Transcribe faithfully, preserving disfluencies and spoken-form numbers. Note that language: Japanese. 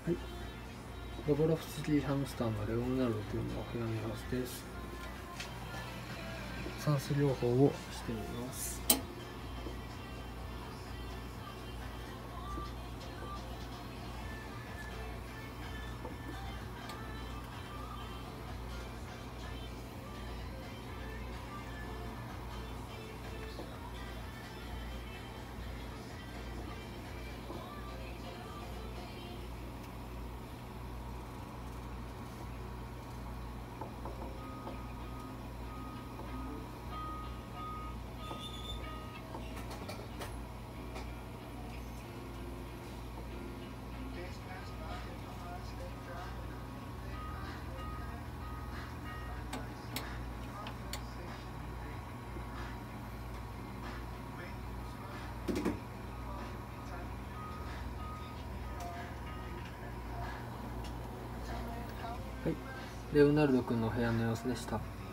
はい、ロボロフスキーハムスターのレオナルド君の部屋の様子です。酸素療法をしてみます。はい、レオナルド君の部屋の様子でした。